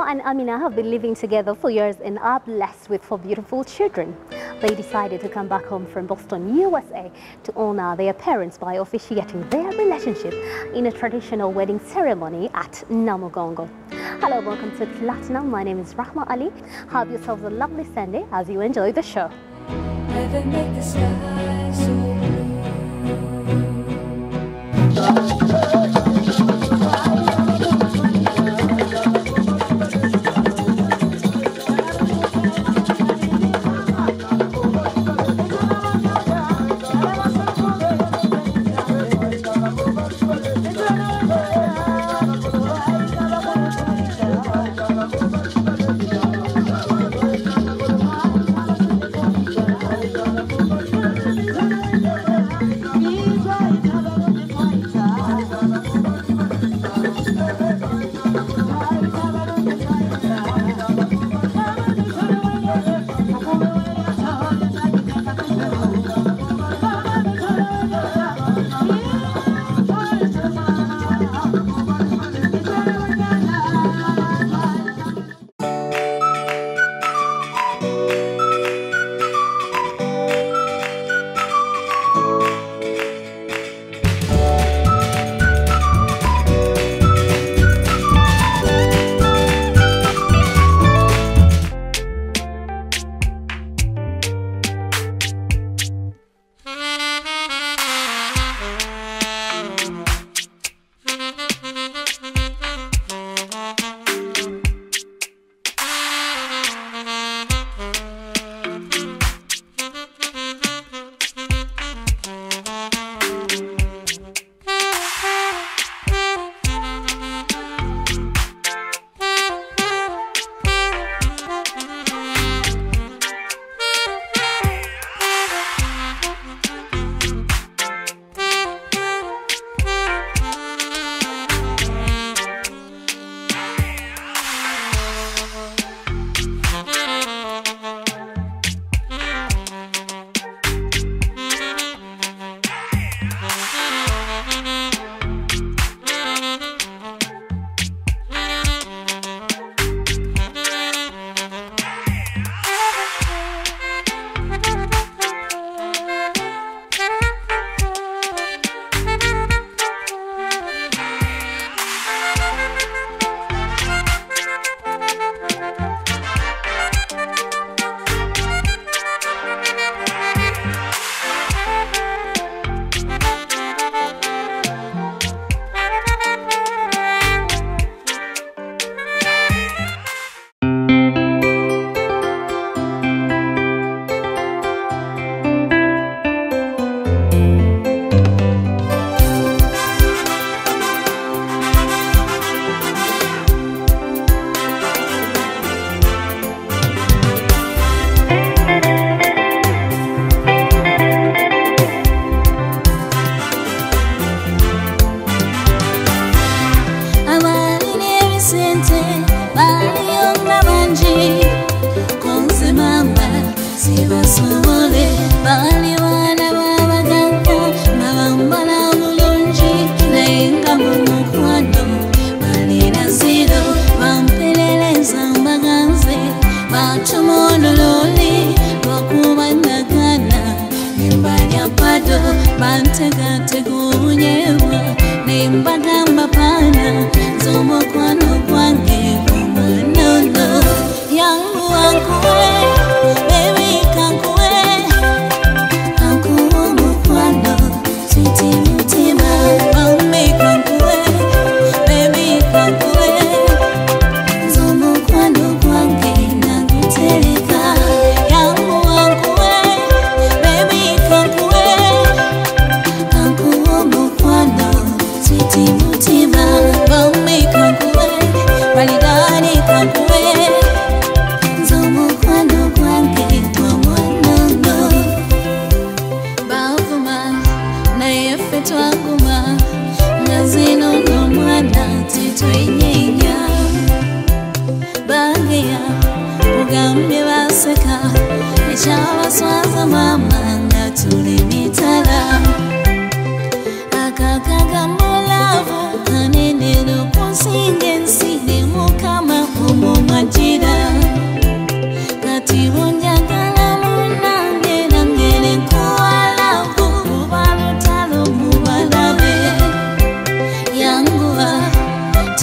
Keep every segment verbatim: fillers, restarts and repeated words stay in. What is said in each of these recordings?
and Amina have been living together for years and are blessed with four beautiful children. They decided to come back home from Boston, U S A to honor their parents by officiating their relationship in a traditional wedding ceremony at Namugongo. Hello, welcome to Platinum. My name is Rahma Ali. Have yourselves a lovely Sunday as you enjoy the show. Heaven make the sky so blue.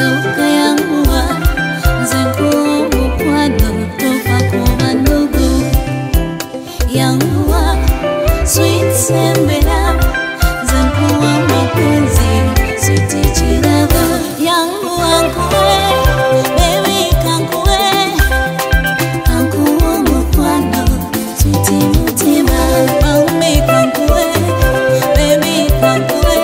Soka yanguwa Nzenku mukwano Tofa kuwa nugu Yanguwa Sweet sembera Nzenku wa mapenzi Sweet chiraba Yanguwa nkwe Baby kankwe Kankuwa mukwano Sweet mutima Mami kankwe Baby kankwe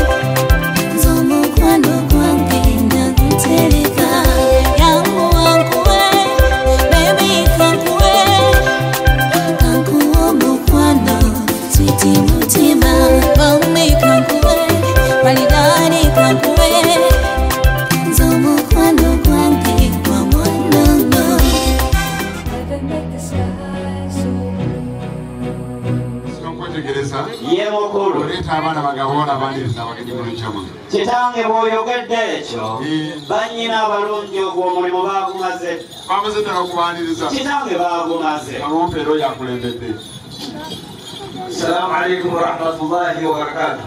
Kitange bw'oyogedde ekyo bannyina abalungi ogwo omulimu baagumaze bamaze ddala okubaniriza kitange baagumaze alompeera oyo akulembedde. Assalamu alaikum warahmatullahi wabarakatuh.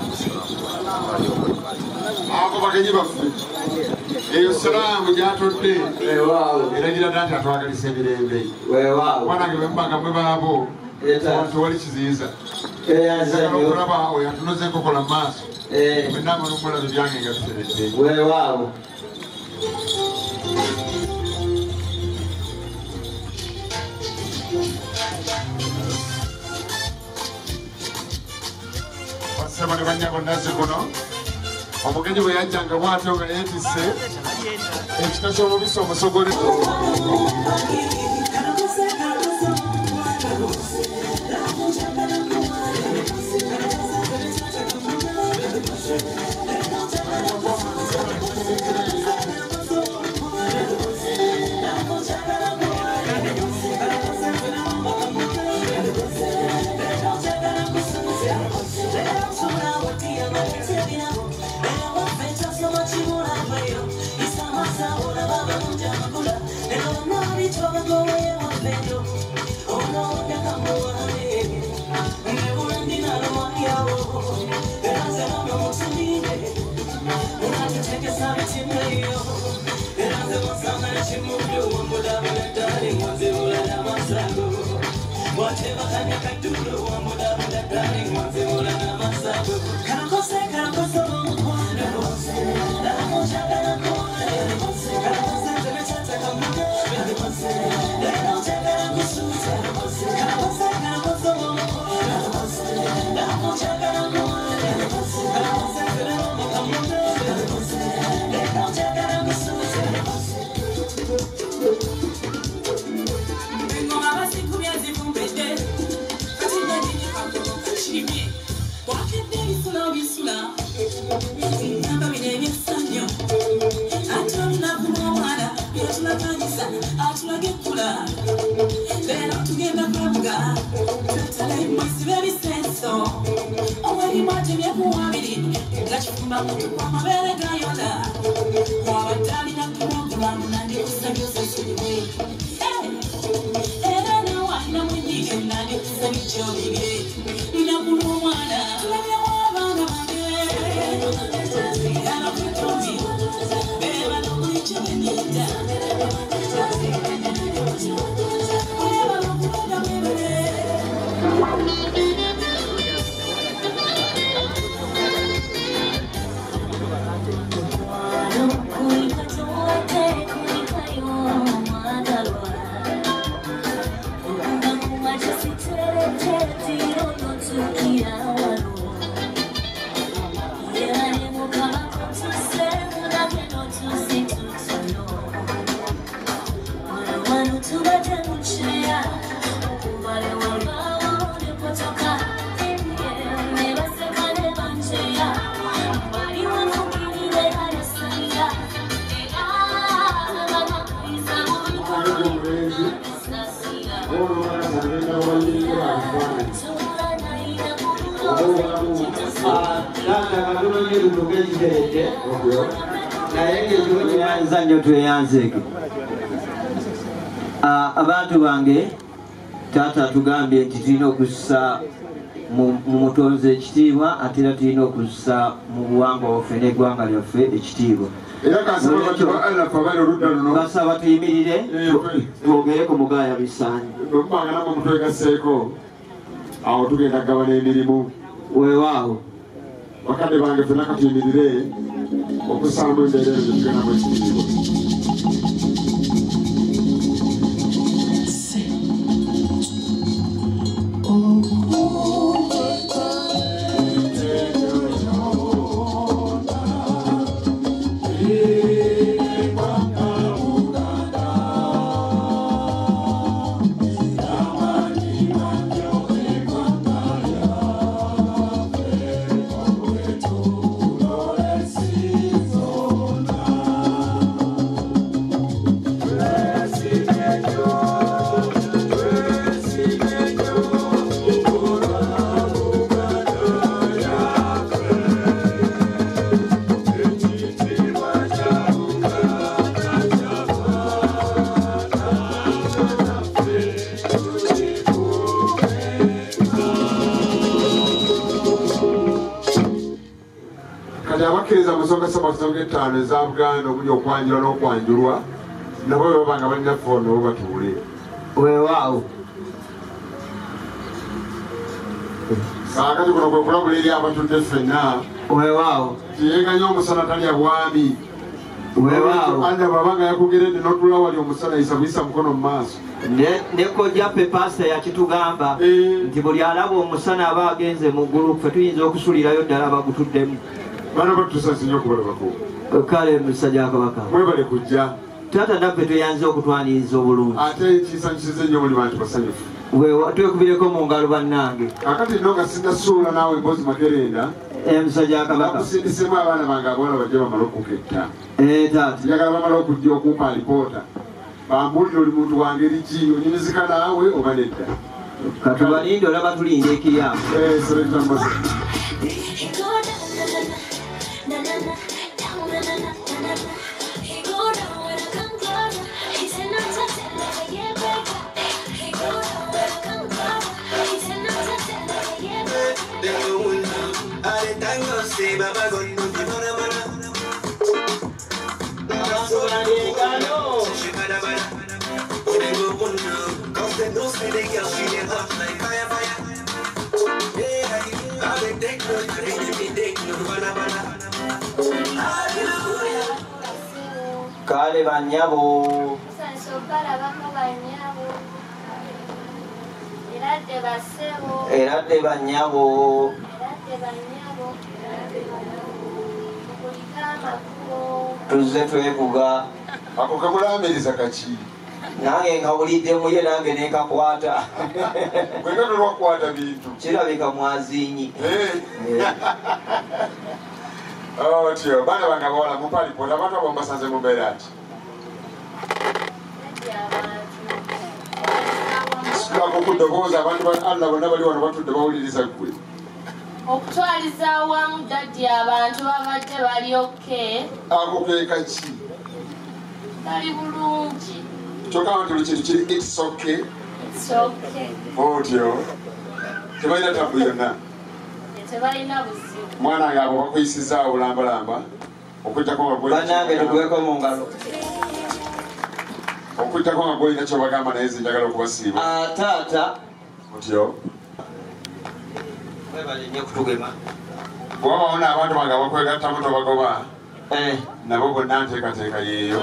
Abo bagenyi baffe eyo salaamu gyatodde eragira dda nti atwagalisa emirembe banange bembaga mwe baabo tewali kiziyiza okulaba oyo atunoze enkokola mu maaso enama n'omulabe byange nga biteredde weewaawo basema ne banyabo nazze kuno omugenyi bwe yajjanga bwatyo nga yeetisse ekita ky'omubisi omusogole abantu bange tata tugambye nti tulina okussa mumutonze ekitiibwa ate era tulina okussa mu buwangwa bwaffe n'eggwanga lyaffe ekitiibwa. Basaba tuyimirire twogere ku Mugaaya Bisaanyi. Awo tugenda kugabana emirimu. Weewaawo. Bakadde bange ffenna katuyimirire okusaamu embeera ezo tugendamu ekitiibwa. Etaano eza Buganda okuli okwanjula n'okwanjulwa nabo bwe babanga balina ffoono bo batuule. Weewaawo. Kaakati kuno kwe kulabula eri abatudde ffenna. Weewaawo. Tiyeeganya omusana talya bwami. Weewaawo. Anja bwabanga yakugeredde n'otula wali omusana yisa buyisa mukono mu maaso. Ne kojja Pepaasa yakitugamba nti buli alaba omusana aba agenze mu ggulu ffe tuyinza okusulirayo ddala bagutuddemu. Bana batusanze nnyo okubalabako. Kale musajja Kabaka. Mwebale kujja. Taata naffe tuyanze okutwaniriza obulungi. Ate kisanyusiza nnyo buli bantu basanyufu. Weewa twekubireko mu ngalo bannange. Kakati nno nga sinnasuula naawe emboozi Makerenda. Musajja Kabaka. Bakusindisemu abaana bange abawala bajje bamale okuketta. Eh taata. Njagala bamale okujja okumpa alipoota. Bambuulire oli muntu wa ngeri ki onyumizika naawe oba nedda. Katubalinde olaba tulinda ekiryamu. Eh Selector Mose. Kale banyabo. Eradde banyabo. Tuzze twevuga. Ako kamulaamiriza kaki? Nange nkawuliddemu ye nange nekakwata. Bwenga tolwakwata bintu. Kirabika mwazinyi. Otyo baana bange abawala mumpa alipoota abantu abo mbasanze mu mbeera ki? Sikirako okuddobooza abantu ba Allah bonna bali wano batudde bawuliriza ggwe. Okutwaliza awamu daddi abantu babadde bali oke. Ako ke kaki? Kali bulungi. Kyokka nti buli kintu kiri it's okay. It's okay. Otyo tebalina tabu yonna. Tebalina buzibu. Mwana wange abo bakuyisizaawo bulambalamba okuyitako nga bannange tukuweko mu ngalo okuyitako nga gwolina kyobagamba naye zinjagala okubasiiba. Taata otyo webale nnyo kutugema bwabawo n'abantu bange abakwegattamu tobagoba nabo bonna nteekateeka yeeyo.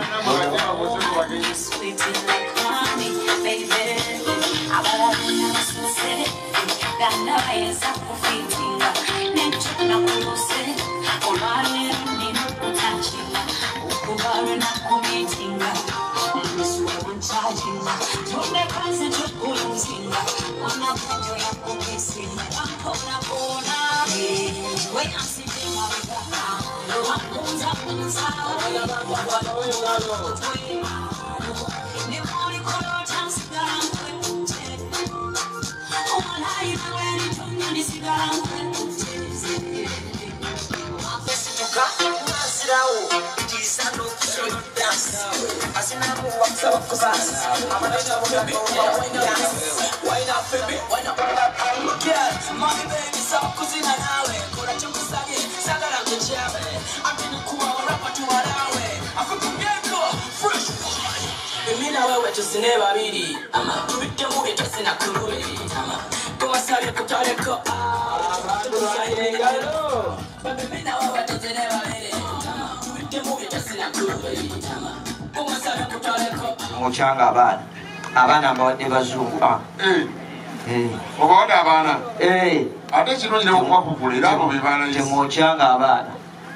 Mina wewe tusine babiri ama tubite mu bito sina kurube ama kumasale kutaleko abantu bayengalo mina wewe tusine babiri ama tubite mu bito sina kurube ama kumasale kutaleko muchanga abana abana mbawade bazungu ah eh eh obawade abana eh ate kino nyine okwakukulira abo bibana nti muchanga abana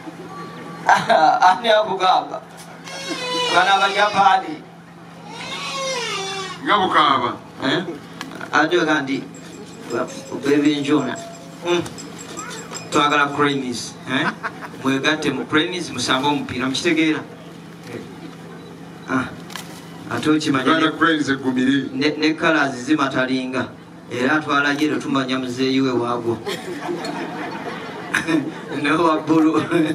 ani akugamba bana bajapani ngabukaba eh ajo kandi baby njona mm twagala creamies eh mwegatte mu creamies musanga omupira mukitegeera ah atochi majani creamies egumiri ne, ne colors zimatalinga era twala jero tumanya muzeyiwe wago no wabulu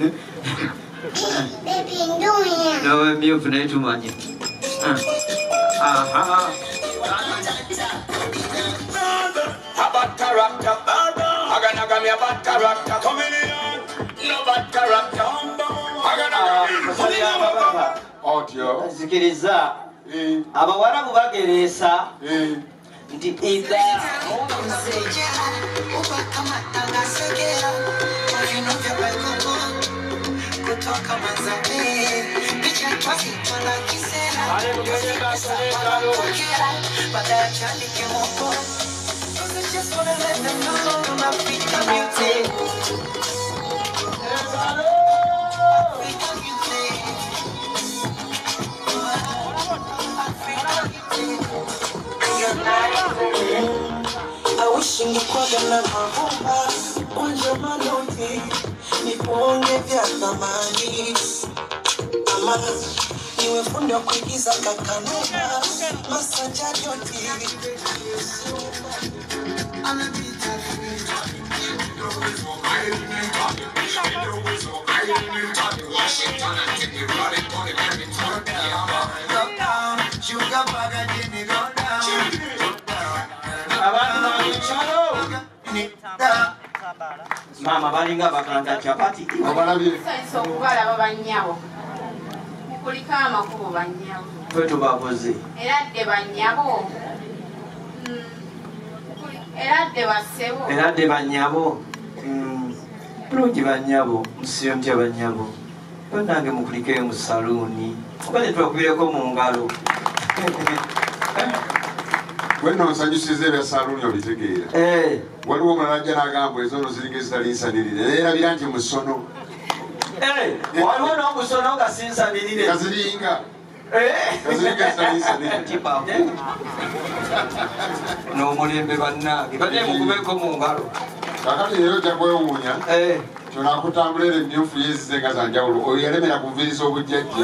baby ndoya no myo fune tumanya ah aha about character agana gamia about character comedian no bad character agana audio zikiriza abawarabu bageresa nti ida just wanna let them know I'm African beauty. African beauty. I wish ningekuwa na mabomba onja maloti niponge vya thamani ama niwe fundi wa kuigiza kakanuma masajari yote mama balinga bakanda chapati abalabye so kubala babanyabo kuliko amakubo banyabo kwetu bakoze era de banyabo era de basebo era de banyabo bulungi banyabo musiyo ntya banyabo banange mukulikeyo mu saluni bane twakubireko mu ngalo weno nsanyusiza ebya saluni obitegeera eh waliwo omulala n'agamba ezono ziringa ezitali nsanirire erabira nti musono eh waliwo n'omusono nga sinsanirire kaziringa eh kaziringa ezitali nsanirire n'omulembe bannange bane mukubeko mu ngalo kakati rero ojja kwewuunya eh kyonakutambulira emyufu yezize nga zanjawulo oyo yalemera kuviriza obujjajja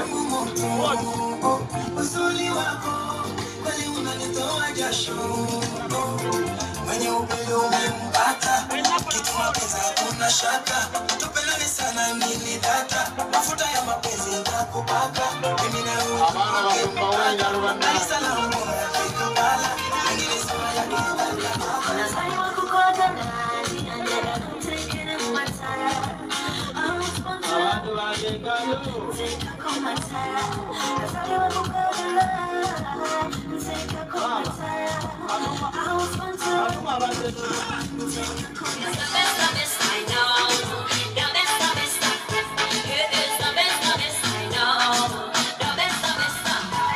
mwenye upendo umempata kitu mapenzi hakuna shaka tupendane sana nini data mafuta ya mapenzi nakupaka mimi na wewe abaana basumba wengalo banna salamu nafika mbala ngine sama ya kidali Unasaiwa kukota ndani Andela kutekene matara I'm responsible abantu bagengalo Nzeka kumatara Unasaiwa kukota ndani Nzeka kumatara I'm responsible atuma base Nzeka kumatara The best of best I know The best of best It is the best of best I know The best of best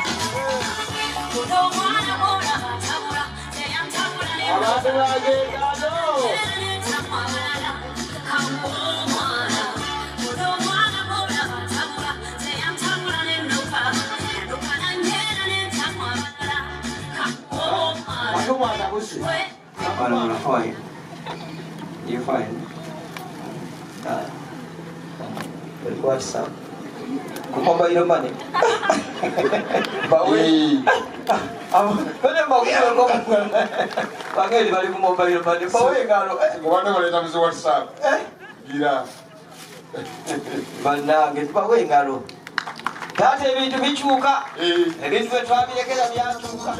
Kudo mwana mwana Tabura Sayam tabura abantu bagengalo atuma atabusi Apana, you're fine. You're fine. Uh, what's up? Mobile money. Bawe. Bane mawuyo ko. Bangeli bali ku mobile money. Bawe ngalo. kubanga baleta muzi whatsapp Eh? gira Banange bawe ngalo. Kati ebintu bikyuka ebintu bye twabirekera byatuuka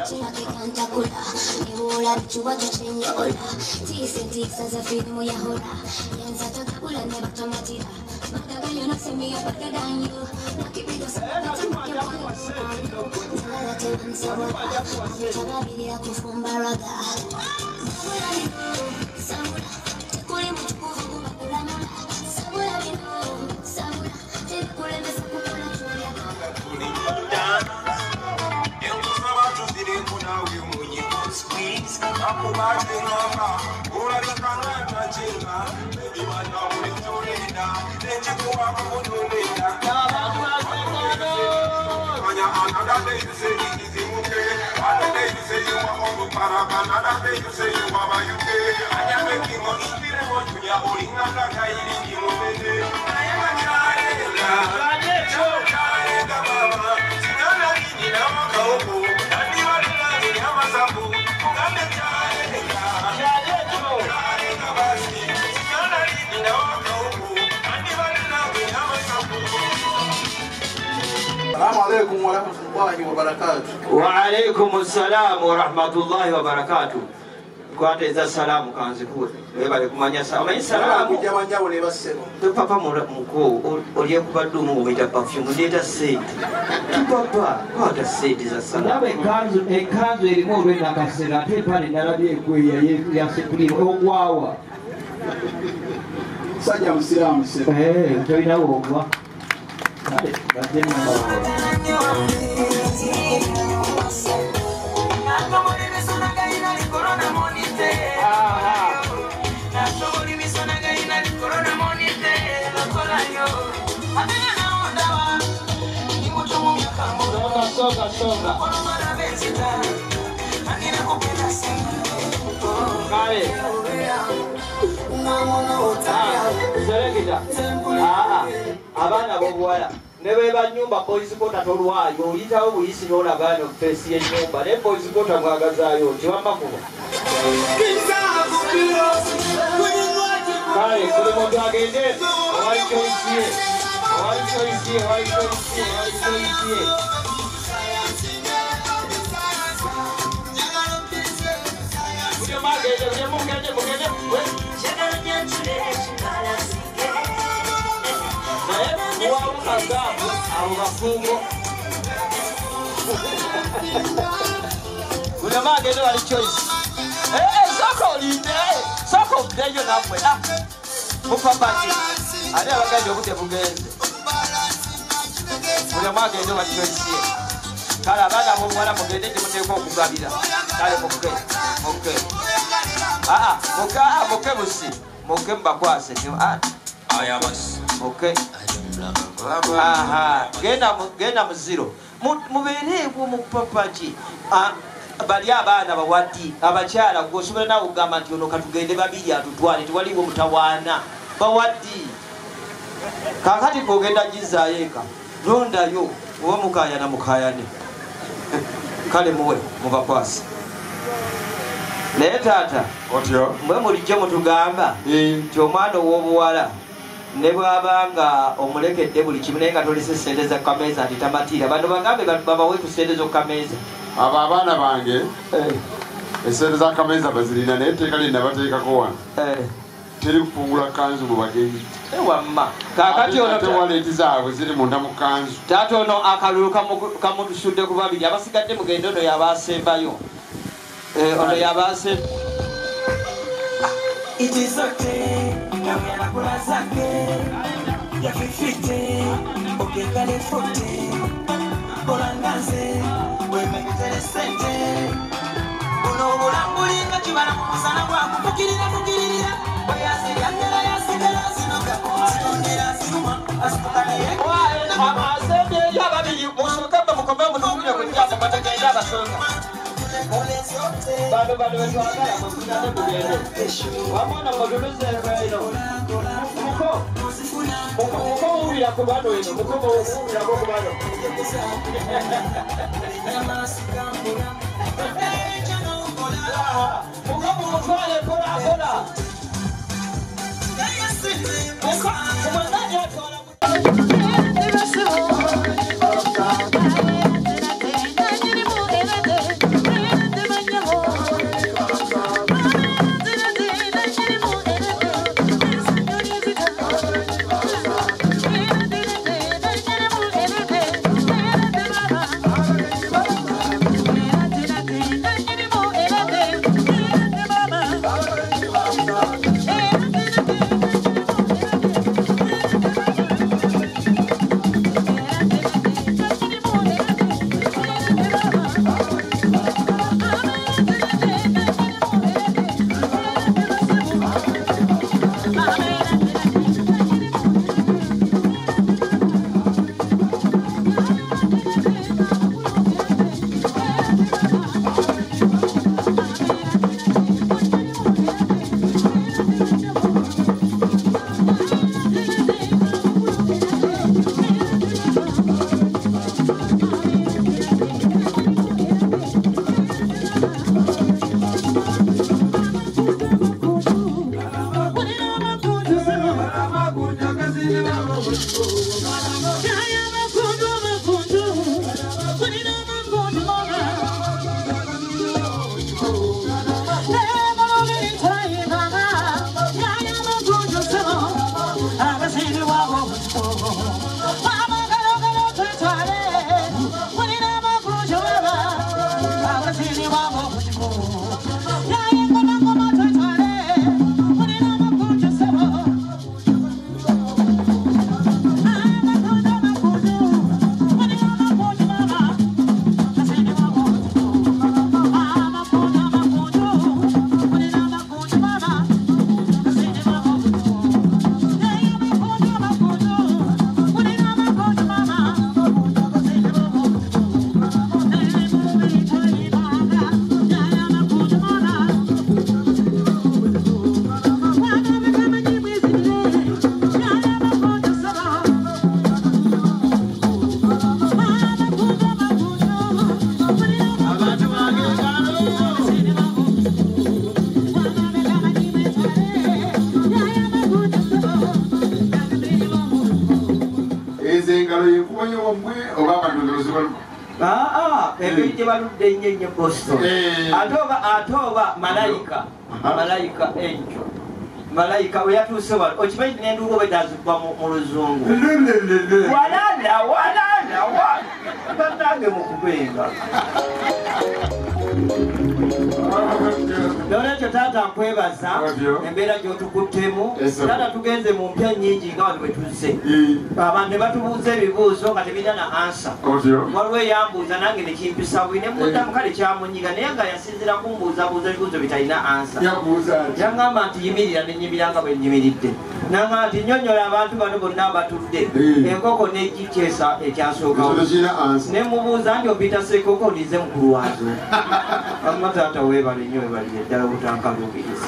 عليكم ورحمة الله وبركاته. وعليكم السلام ورحمة الله وبركاته. Kwate za salamu kanzi kule. Webale kumanya salamu. Salamu kujamanya wale basema. Papa mko oliye kubadumu mumita perfume ndeta seti. Papa kwata seti za salamu. Nawe kanzu e kanzu elimu olwenda kasera ate pale nalabye ekweya ya sepuliro ogwawa. Sajja musiramu sema. Eh, toina ogwa. Kale, batema. Soga soga. Kale. Serekita. Ah, abana bobuwala. Nebe ba nyumba police kota tolwayo oyitawo buyisi n'olagaana okufeesi y'ennyumba naye police kota bwagazaayo kiwamba kuba kale kuli muntu agende owali kyoyisiye owali kyoyisiye owali kyoyisiye owali kyoyisiye buli magende buli mugende mugende abo bafungo kuna magendo wali choice eh soko linde soko bdeyo nafwe ah mupapati ali abagaje okute bugenze kuna magendo wali choice kala abana bo mwana mugende kimuteko okugabira kale mukke mukke ah ah muka mukke busi mukke mbakwase ah ayabas mukke aha genda genda muziro mubereebwo mupapaji bali abaana bawati abakyala gosobola nawe okugamba nti ono katugende babiri atutwale tewaliwo mutawaana bawati kakati kogenda gizaayo eka londayo oba mukayana mukayane kale muwe mubakwasi naye taata otyo mwe mulijjo mutugamba nti omwana ow'obuwala ne bwabanga omulekedde buli kimu naye nga tolese sente za kameeza nti tamatiira bano bagambe babawe ku sente z'okukameeza abo abaana bange esente za kameeza bazirina naye etteeka lina bateekako wano teri kufungula kanzu mu bagenyi ewamma kakati ono tewaleeti zaabwe ziri munda mu kanzu taata ono akalulu kamutusudde ku babiri abasigadde mugende ono yabaasembayo ono yabaasemba It is okay, kamera kula zake ya fifite, okekale fote, bolangaze, wemekele sente. Uno bulambuli nga kibala mu musana gwa kufukirira fukirira, oyase yangela yasigala sinoka, sinondera sinuma, asukale yeke. Wa asende yababiri musukamba mukombe mutukule kujja batakenda basonga. Bado bado wetwagala mukutane mugende wamwana muduluze eno muko muko muwulira ku bano eno muko muwulirako ku bano muko mumutwale kolakola muko kumwanani atwala yenkubanyo wamwe oba amadonderozi balu aa engeri gye baludde ennyo ennyo Boston ate oba ate oba malayika malayika enjo malayika we yatuuse wano okimanyi nenduuka obedazibwa mu luzungu walala walala banange mukubenga nolwekyo taata nkwebaza embeera gyotukuttemu taata tugenze mu mpya nnyingi nga wano bwe tuzze abantu ne batubuuza ebibuuzo nga tebirina na ansa waliwo eyambuuza nange nekimpisa bwi ne muddamu kale kyamunyiga naye nga yasinzira kumbuuzabuuza ebibuuzo bitalina ansa yaŋŋamba nti yimirira nenyimira nga bwe nyimiridde naŋŋamba nti nnyonnyola abantu bano bonna abatudde enkoko negikyesa ekyasookawo ne mubuuza nti opita sekoko nize mukulu waazo amma taata weebale nnyo webalire ddala butankalubiriza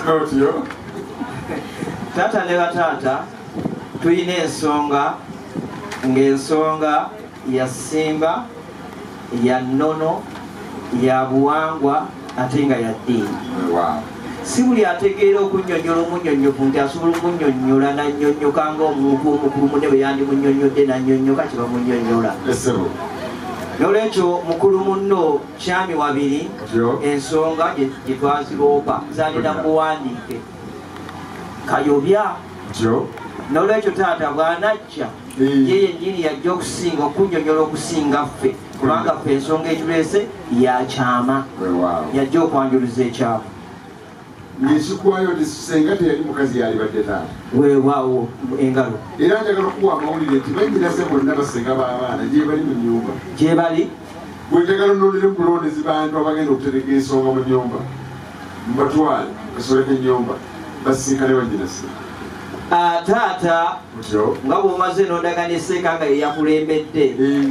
taata ne bataata tulina ensonga ng'ensonga ya ssimba ya nnono ya buwangwa ate nga ya ddiini si buli ategeera okunnyonnyola omunnyonnyovu nti asobola okunnyonnyola nannyonnyoka ng'omuntu omukulu munne bwe yandimunnyonnyodde nannyonnyoka kye bamunnyonnyola nolwekyo mukulu munno kyami wabiri ensonga gye twaziroopa zalina muwandiike kayobya nolwekyo taata bw'anajja ye yennyini yajja okusinga okunnyonnyola okusinga ffe kubanga ffe ensonga etuleese yakyama yajja okwanjuluza ekyama ng'ekikwayo nti senga teyali mukazi yalibadde taata weewaawo engalo era njagala okuwa amawulire nti banyinase bonna basenga b'abaana gye bali mu nnyumba gye bali bwe njagala nnonere mu bulondezi bantu abagenda okutereka ensonga mu nnyumba mubatwale kasoleka ennyumba basinkane banyinase taata nga bw'omaze n'ondaganiseeka nga yeyakulembedde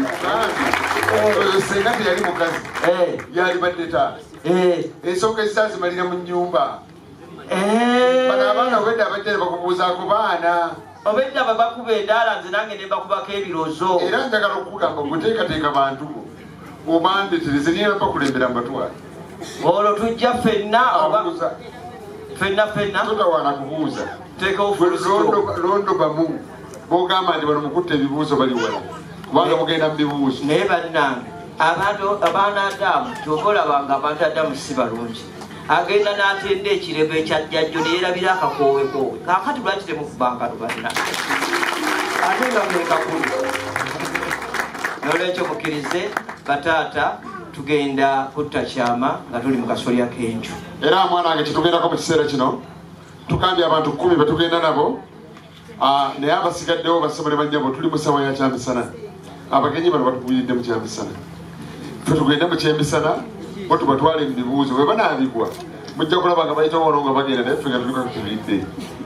senga teyali mukazi yalibadde taata ensonga ezisazimalira mu nnyumba bano abaana obedda abadde bakubuuzaako baana obedda babakuba endaala nze nange ne mbakubako ebirozo era njagala okugamba guteekateeka bantu obandetereze niye bakulembera mu batwale olwo tujja ffenna ffenna ffenna totawaana kubuuza londo bamu bogamba nti bano mukutta ebibuuzo bali wala kubanga mugenda mu bibuuzo naye bannange abantu abaana Adamu kyobalabanga abantu Adamu si balungi agenda n'atenda ekirego ekyajjajjo neyerabira akakoowekowe kakati lwaki temukubanga lubanna ate nga mwekakulu nolwekyo mukkirize bataata tugenda kutta kyama nga tuli mu kasolya k'enju era mwana wange kitugendako mu kiseera kino tukambye abantu kumi betugenda nabo naye abasigaddewo basebo ne bannyabo tuli mu ssawa ya kyamisana abagenyi bano batubuliridde mu kyamisana fe tugende mu kyemisana bo tubatwale mu bibuuzo bwe banaabigwa mujja kulaba nga bayita wono nga bagenda naye ffe nga tutuka kutubidde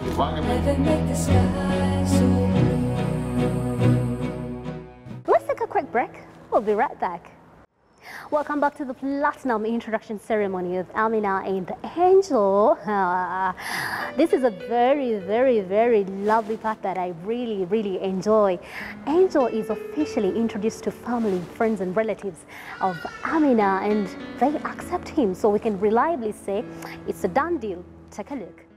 Let's take a quick break. We'll be right back. Welcome back to the Platinum introduction ceremony of Amina and Angel. Uh, this is a very, very, very lovely part that I really, really enjoy. Angel is officially introduced to family, friends and relatives of Amina, and they accept him, so we can reliably say it's a done deal. Take a look.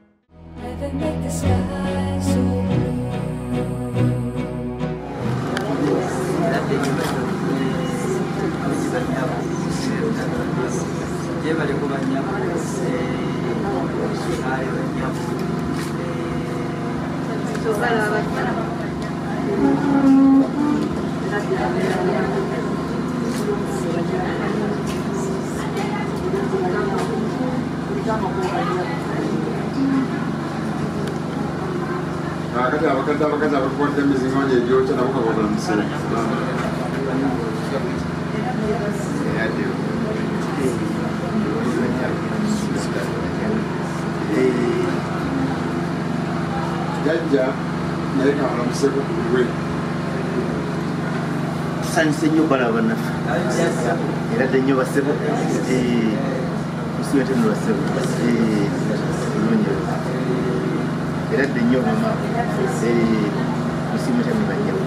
Akati abakadde abakazi abakuwadde emizingo egyokya nabo kabona musere jajja naye kabalamuseko kulwe tusanyuse nnyo balaba bannaffe era dde nnyo basebo musimete nno basebo bulungi era dde nnyo mama musimete nno bannyawo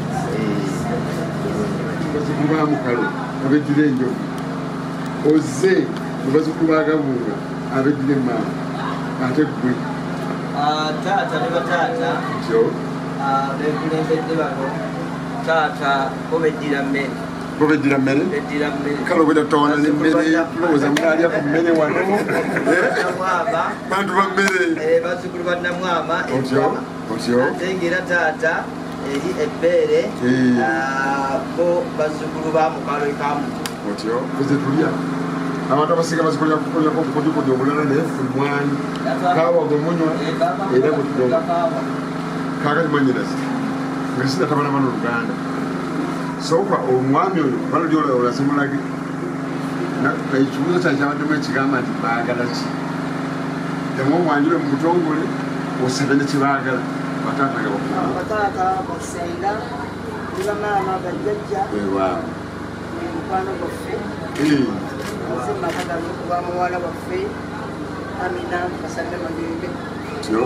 bazukubaamu kale abeddira enjovu ozze mubazukubagabuuga abeddira emaama ate gwe taata ne bataata bekulembedde bano taata obeddira mmere obeddira mmere kale obwedda tutawana nemmere tulowooza munaalya ku mmere wano bantu ba mmere bazzukulu ba namwama otyo otyo ate ng'era taata eri ebbeere bo bazzukulu ba mukalo ekamu otyo tuze tulya abantu abasiga bazikolera kukolera obukodikodi obulala naye ffe mwanyi kaawa gwe munywa era gwe tudoba kaakati mwanyinazi ngesina tabana bano oluganda soka omwami oyo bano lyolasimulage ekibuzo kyange kyabaddemu ekigamba nti baagala ki emu omwanjule mu butongole osebe ne kibaagala bataata bataata basenga nibamaama bajjajja ewaawo mukwano gwaffe mazima kagala okuba muwala waffe amina basalire magembe tyo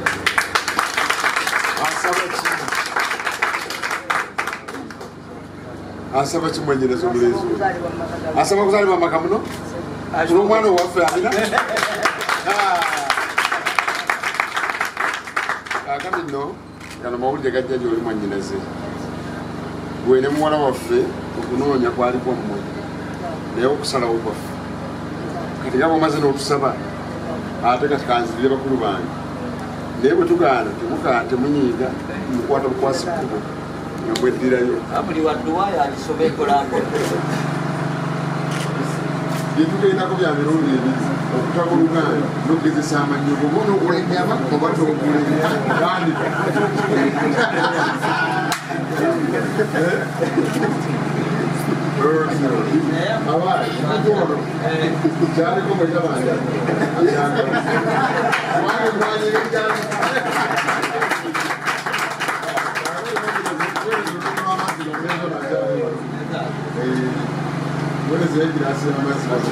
asaba ki asaba kimwenyereza omulenzi asaba kuzaalibwa maka muno olwomwana owaffe amina kakati nno gano mawulire gajja gyoli mwanyinaze gwe ne muwala waffe okunoonya kwaliko mmwe naye okusalawo kwaffe kati gaba omaze n'otusaba ate kati kanzirire bakulu bange naye bwe tugaana temunyiiga mukwata bukwasi kkubo nga mweddirayo buli wadduwayo alisoma ekolango byetugendako bya mirundi ebiri okutaba oluganda nogezesa amanyo goba onokulenyama oba tokulenya gandika abaali ono kyaliko mwetabanja wange mwanyire kyali What is it? That's a mess.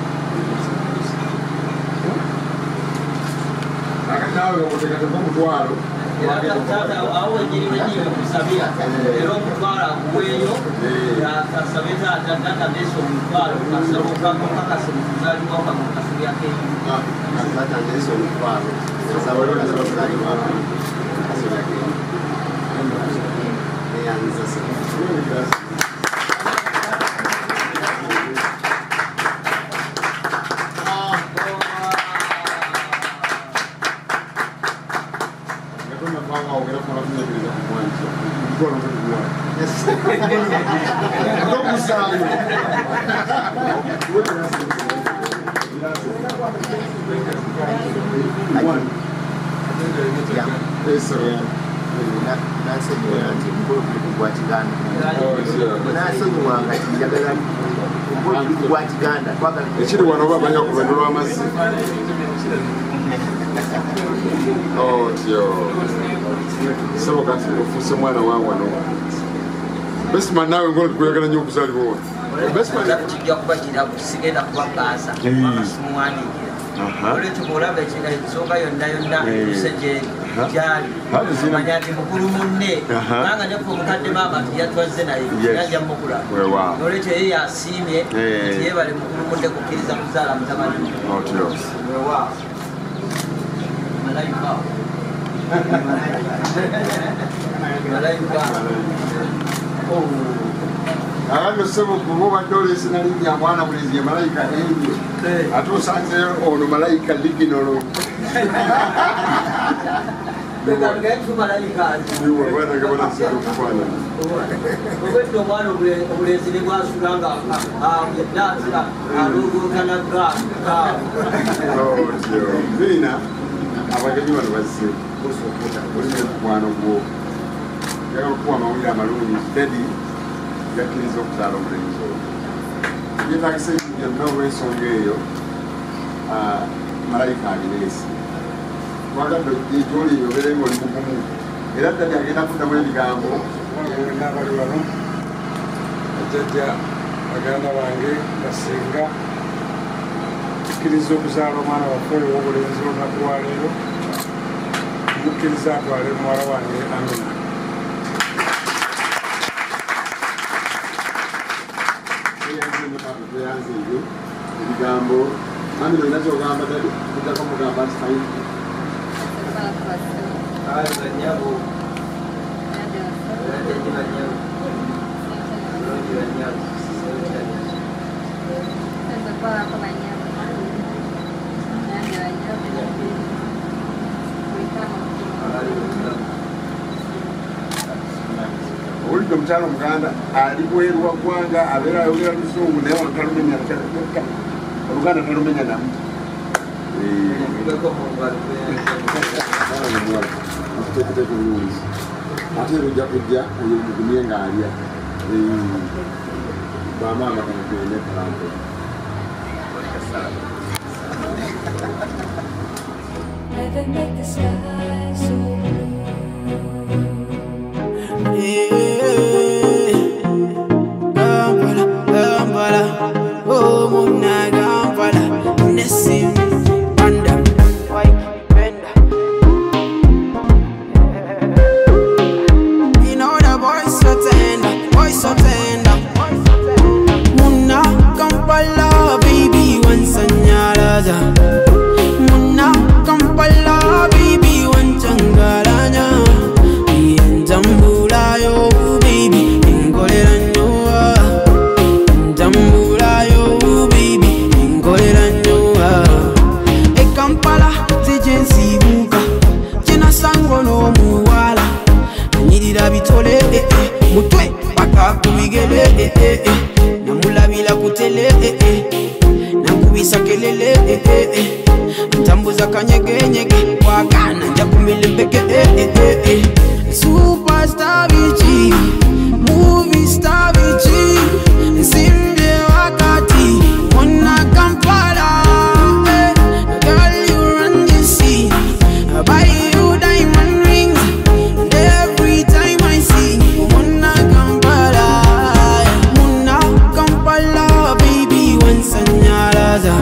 I can now go to the Mumbuaro. awo engeri wenyini okusabira era omutwala akuweeyo asabeta atadata nesa omutwalo asaba okakakasa mukuzaalibwa okamukasabyako ekiri wano oba banya kubandu lw'amazzi otyo sebo kati ofuuse mwana wa wano Bestman nawe ngono tukuyagala nnyo okuzaalibwa wano Bestman kijja kuba kisigenda kubagaasa amasimuwandiikira olwekyo bw'olaba ensonga yonna yonna use gyali manya nti mukulu munne kubanga nekka omukadde maama tiyatwazze naye yajja mukulaba olwekyo ye yasiimye nti yeebale mukulu munne kukkiriza kuzaala mutabani weewaawo malayika malayika Agano sebo kubo badole sinali ya mwana mulezi ya malaika enyo ate osanze ono malaika liginolo Bekangetu malaika niwo bwana gabona sebo kufana obwedde omwana obulezi ne bwasulanga yeddaatira alugukana gaa zina abagenyi bano bazze olina mukwano gwo yagala okuwa amawulire amalungi tedi yakkiriza okuzaala omulenzi oyo yeetagisa byonna olw'ensonga eyo malayika agireesi twagadde gyoli obeere ngaoli mugumu era ddali agenda kuddamu ebigambo n'abali wano bajjajja baganda bange basinga tukkiriza okuzaala omwana waffe oyo w'obulenzi olunaku lwa leero mukkiriza atwale muwala wange Amina yanzibwe ebigambo Amina olina kyogamba dadi kuddako mugamba nti fayini banyabo banyabo omukyalo omuganda ali bweru wa ggwanga abeera ayogera lusungu naye wano talumenya oluganda talumenya namu akuteeketeko bulungi ate era ojja kujja oyo mugumye ng'alya bamaama kanagene kalambo Never make the sky so blue. Yeah, Kampala, Kampala, oh Muna Kampala, Nessim, Panda, White Bender. You know the boys so tender, boys so tender. Muna Kampala, baby, once a nyaraja. Kampala, baby, one changaranya. Jambula yo, baby, ingoleranyoa. Jambula yo, baby, ingoleranyoa. E Kampala, zijensi buka. Jena sango no muwala. Nidira bitole, eh eh. Mutwe, baka kubigele, eh eh eh. Namula bila kutele, eh eh. Nakubisa kelele, eh eh eh. Tambuza kanyege nyege wagana nja kumilembeke eh eh eh eh. Superstar bichi, movie star bichi, simbe wakati mwana Kampala eh. Girl you run the scene, I buy you diamond rings, and every time I see mwana Kampala, mwana Kampala baby once a nyaraza.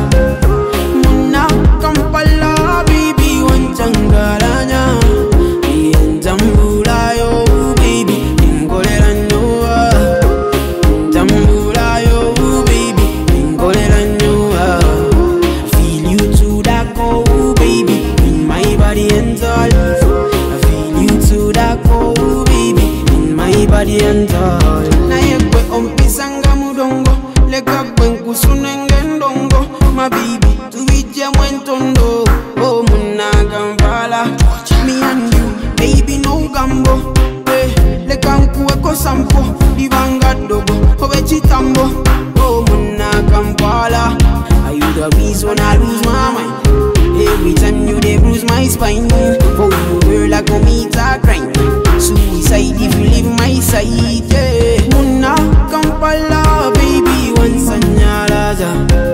Kampala, baby, one changaranya. Jambula yo, baby, ingoleranyoa. Jambula yo, baby, ingoleranyoa. Feel you to that cold, baby, in my body and all. I feel you to that cold, baby, in my body and all. Na yekwe ompisanga mudongo, leka kwenkusunenge ndongo, my baby. Mwentondo, oh Muna Kampala, me and you, baby no gambo. Eh, le kanku eko sampo, divanga dogo, obe chitambo. Oh Muna Kampala, are you the reason I lose my mind? Every time you dey bruise my spine, for you girl I go meet a crime. Suicide if you leave my side. Yeah. Muna Kampala, baby once a nyaraja.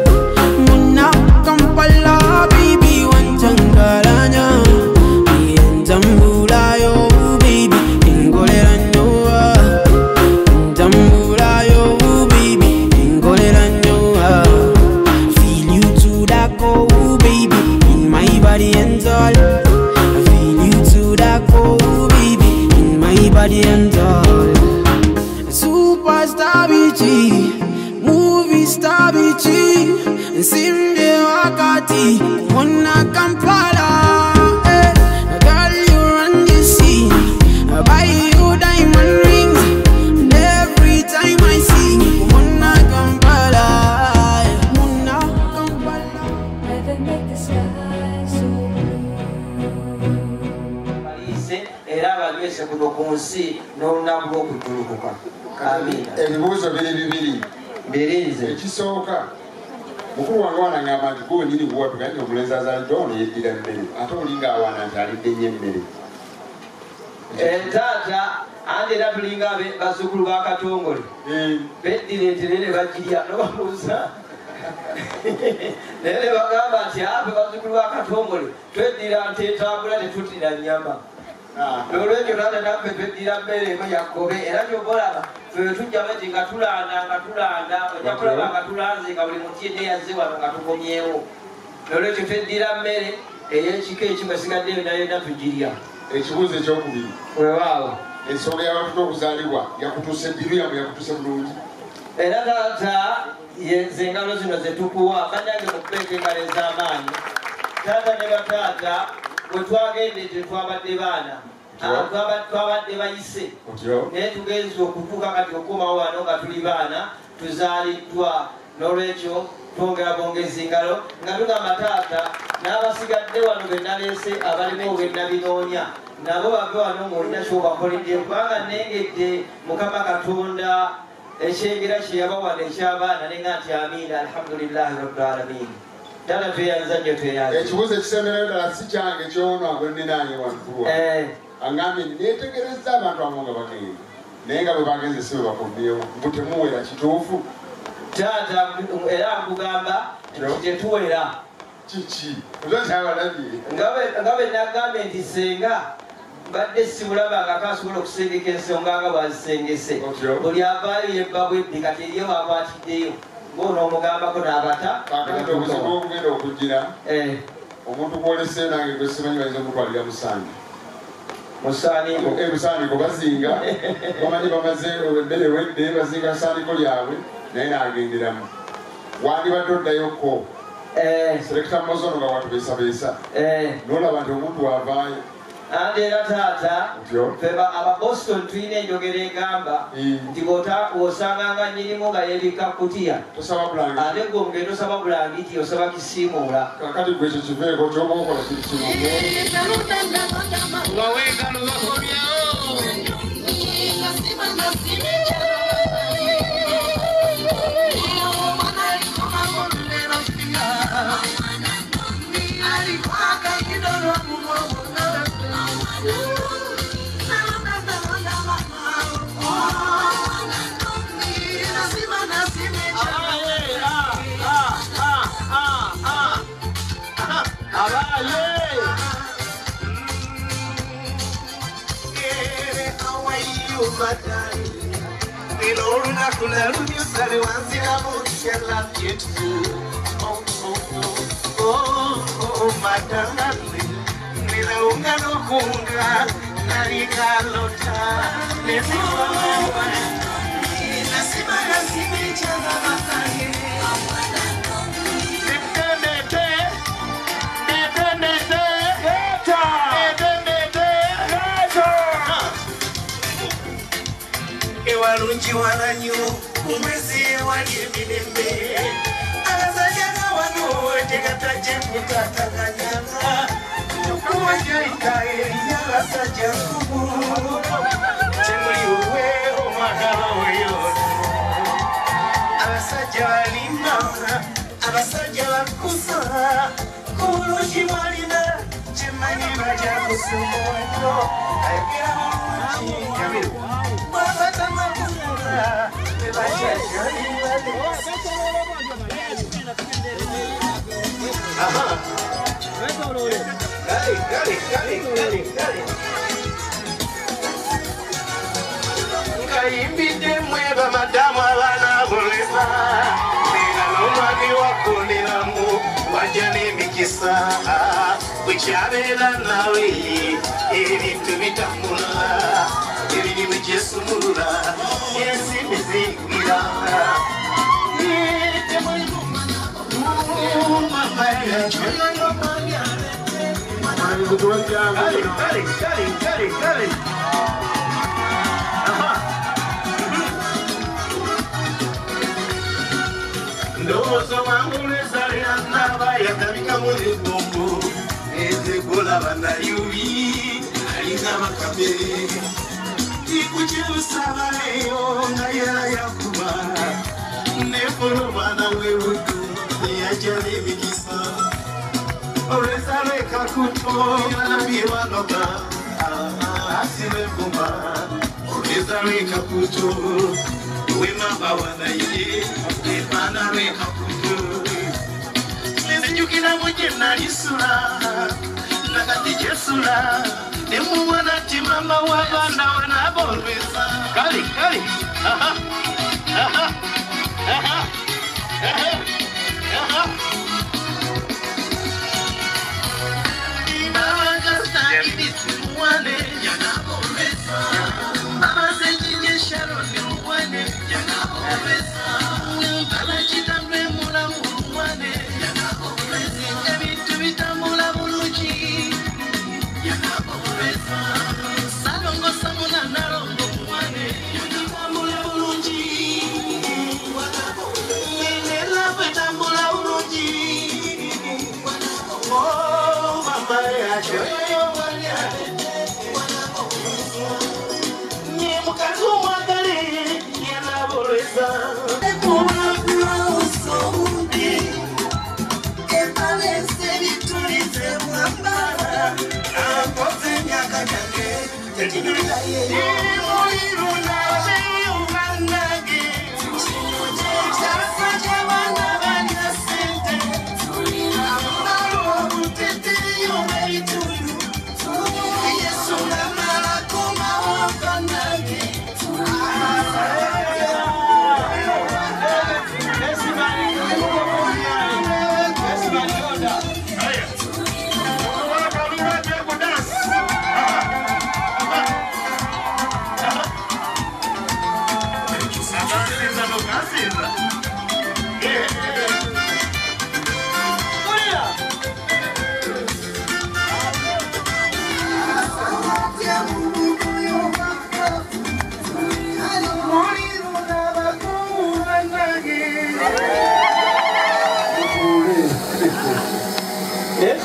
Kampala, baby, one changaranya. Jambula yo, baby, ingoleranyoa. Jambula yo, baby, ingoleranyoa. Feel you to that cold, baby, in my body and all. I feel you to that cold, baby, in my body and all. Superstar bichi, movie star bichi, simbe wakati mwana Kampala eh. Girl you run the scene, I buy you diamond rings, and every time I see mwana Kampala, mwana Kampala. Never make the sky so blue. Era balwese kuno ku nsi n'olunaku lw'okutulukuka. Amina. Ebibuuzo biri bibiri. Birinze. Ekisooka mukulu wange wanangamba nti gwe nyini buwatu kati omulenzi azalidde ono yeddira emmere ate olinga awaana nti alidde nnyo emmere. Taata andi era tulinga bazzukulu ba Katongole beddireetere ne bagirya nobabuuza naye ne bagamba nti afe bazzukulu ba Katongole tweddira nte etambula tetuttira nnyama. Olwekyo taata naffe tweddira mmere eno yakkobe era kyoba olaba ffe tujja beti nga tulanda nga tulanda ojja kulaba nga tulanze nga buli muti yenna yazze wano nga tukomyewo. Olwekyo tweddira mmere ey'ekika ekimu esigaddeyo nayo yonna tugirya. Ekibuuzo ekyokubiri weewaawo ensonga y'abantu okuzaalibwa yakutuuse eddiru yamu yakutuuse bulungi. Era taata yenze engalo zino zetukuwa bannange mu kubeeka engalo ez'amaanyi. Taata ne bataata bwe twagende tetwabadde baana twabadde bayise naye tugenza okutuuka kati okukomawo wano nga tuli baana tuzaaliddwa. N'olwekyo twongera bongezi ngalo nga tugamba taata n'abasigadde wano be naleese abalimu bwe nabinoonya nabo bave wano ng'olina kyobakoledde kubanga nnengedde Mukama Katonda ekyengera kye yabawana ekyabaana nenga nti amiina alhamdulillahi rabbil alamin. Tala tweyanza nnyo tweyanza. Ekibuuzo ekisemberayo ddala si kyange kyono agweninaanye wantulwa. Angambye neetegereza abantu abamu nga bagenda naye nga bwe bagenze si bwe bakomyewo mbu temuwera kituufu. Taata era nkugamba tetuwera. Kiki? Ozo kyabalabye. Nga bwe nagambye nti senga badde simulabangako asobola okusengeka ensonga nga bwazisengese. Buli avaayo yebba bwebbi kati eriyo bakwatiddeyo. Ng'onoomugambako n'abata. Kakati obuzibu obugenda okugira omuntu gw'olese nange gwe simanyi bayinza omutwalira musange. Musaaniko. Musaaniko bazinga bamanyi bamaze emmere ewedde bazinga saaniko lyabwe naye n'agenderamu. Wandibadde oddayoko selekita Mozono nga watubeesabeesa n'olaba nti omuntu wavaayo. Andi era taata feba aba Boston tulina enjogera egamba nti bw'osanganga nnyinimu nga yeebikka kutiya ate gwe omugendo osaba bulangiti osaba kisiimuula. Kakati gwe ekyo kiveeko ky'oba okola kiri kimu. Walungi walanyo umwezi wali emirembe abasajja wano tegataje kutataganyana tukuwajaitaye yabasajja kubu temuliwe omwagala weyo abasajja balina abasajja bakusa kubulungi mwalina kyemanyi baja kusumoyo ayogera bulungi Kayimbide mweba madamu abana bulema nina n'omwami wakundiramu wajja n'emikisa bwekyabeera nawe ebintu bitambula ebirimu gyesumulula ensimbi zingira ndowooza wangu lwezalira naba yatabika mu libombo ezegolaba nayubi alina bakamere ikukyebusabaleyo nga yera yakuba nefolo mwana werudu eyajala emikisa olweza lwekakuto yalabye banoga asibevuma olweza lwekakuto wemamba wanaye emana lwekakuto nzijukiramu gye nalisula nakati gyesula nemubona ti mama w'abaana wanaba olweza kale kale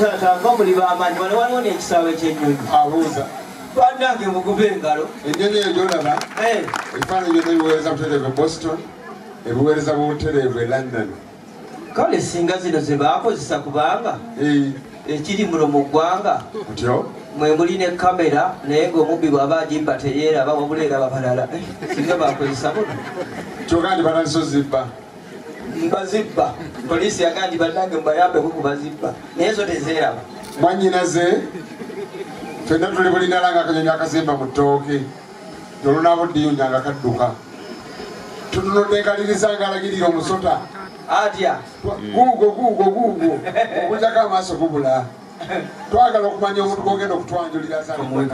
taata nga muli b'amaanyi wano waliwo n'ekisaawe ky'ennyonyi abuuza bannange mugube engalo ennyonyi eyo gyolaba ebifaananyi byonna ebiweereza butereevu e Boston ebiweereza butereevu e London kale singa zino ze baakozesa kubanga ekiri muno mu ggwanga mwe muli ne kamera naye ng'omubbi bw'aba agimba teyeeraba wabula eraba balala singa baakozesa buno kyokka ndi banaliso zibba mbazibba poliisi yagaa ndi bannange mubayambeku kubazibba naye zo tezeeraba mwannyinaze fenna tuli bulinala nga akanyonyi akazimba mu ttooke tolunaabo ddiyunya nga kadduka tutunudde enkaliriza ng'alagirira omusota atya guugo guugo guugo okujjako amaaso gubula twagala okumanya omuntu gwogenda okutwanjulira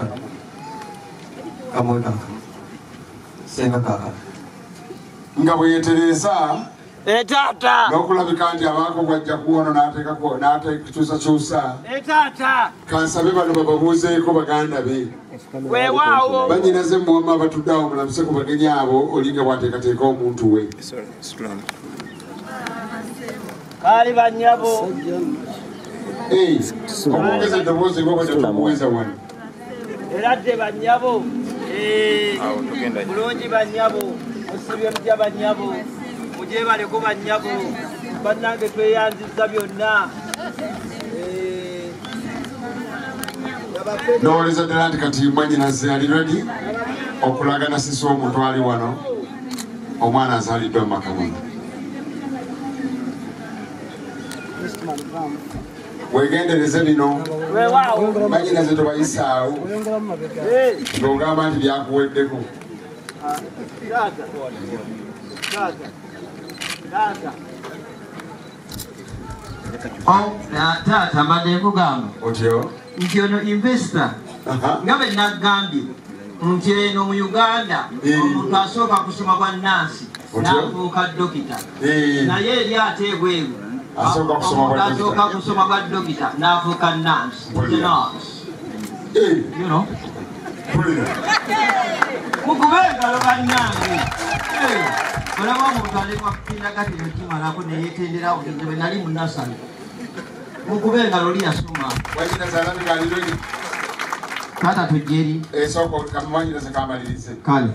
nga bwe yeetereeza etaata n'okulabika nti abaako gwajja kuwono n'ateekakyusakyusa kansabe bano bababuuzeeko baganda be weewaawo bannyinaze muwama abatudde awo mulamuse ku bagenyi abo olinga bw'ateekateeka omuntu we kaali bannyabo okwogeza eddoboozi ng'obwedda tumuweza wano era dde bannyabo bulungi bannyabo musibye mutya bannyabo mugyebaleko bannyabo bannange tweyanziza byonna ndowoleza ddala nti kati mwannyinaze ali redi okulaga nasisa omuntu ali wano omwana azaaliddwa mu maka muno wegendereze bino manyinaze tobayisaawo ng'ogamba nti byakuweddeko taata mbadde nkugamba otyo nti ono investor nga bwe naggambye nti eno mu Uganda omuntu asooka kusoma bwa nnansi n'afuuka dokita naye eri ate ebweru omuntu asooka kusoma bwa dokita n'afuuka nnansi mukube engalo bannange olaba omuntu alekwa kukindagati nekimalako neyeetendera ogenze bwe nali mu nasale mukube engalo oli yasoma taata tujjeri kale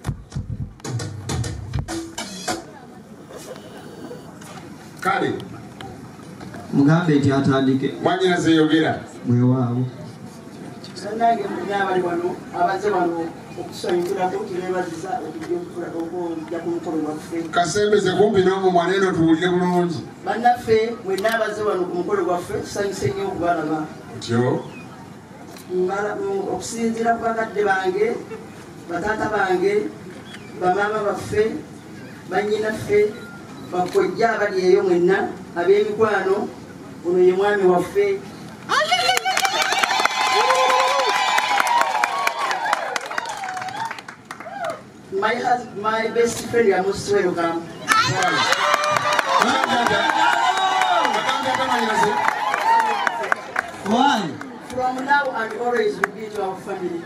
kale mugambe nti atandike mwanyinaze yogera mwewaawo bannange munyabali wano abaze wano okusanyukirako tunebaziza okujja ku mukolo gwaffe kasembeze kumpi n'omumwana eno tuwulire bulungi bannaffe mwenna abaze wano ku mukolo gwaffe tusanyuse nnyo okubalaba otyo okusinziira ku bakadde bange bataata bange bamaama baffe bannyinaffe bakojja abali eyo mwenna ab'emikwano ono ye mwami waffe My husband, my best friend, you are most welcome. Why? From now and always will be to our family.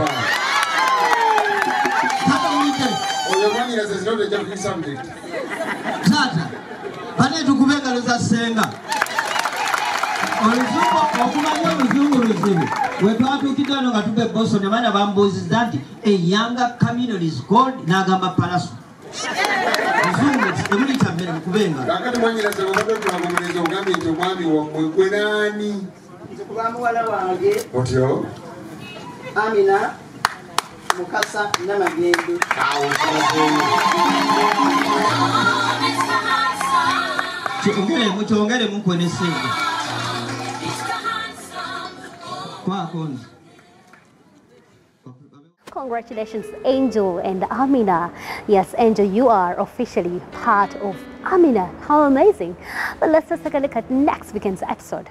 Tata, bane tukube engalo za ssenga. Oluzungu okumanya oluzungu luzibu we twatuukidde wano nga tuba e Boston abaana bambuuzizza nti a younger community is called n'agamba palaso luzungu emulita mmere mukube engalo kakati mwanyinaze obadde tulamumereza ogambye nti omwami wammwe gwe naani nze kuba muwala wange otyo Amina Mukasa Namagembe kyongeremu kyongeremu kwene sente Congratulations, Angel and Amina. Yes, Angel, you are officially part of Amina. How amazing. But let's just take a look at next weekend's episode.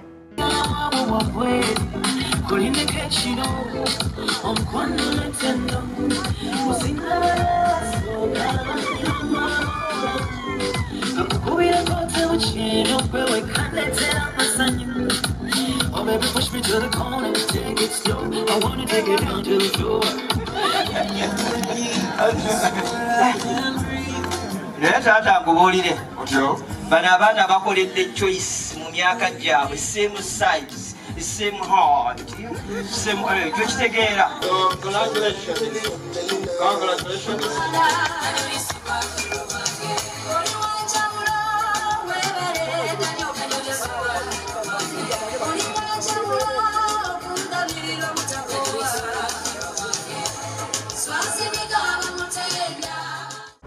Oh baby, push me to the corner, take it slow. I wanna take it down to the floor. Naye taata nkubuulire otyo bano abaana bakoledde choice mu myaka gyabwe same size same heart same twekitegeera.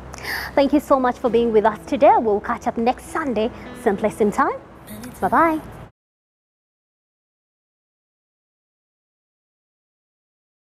Thank you so much for being with us today. We'll catch up next Sunday, same place and time. Bye-bye.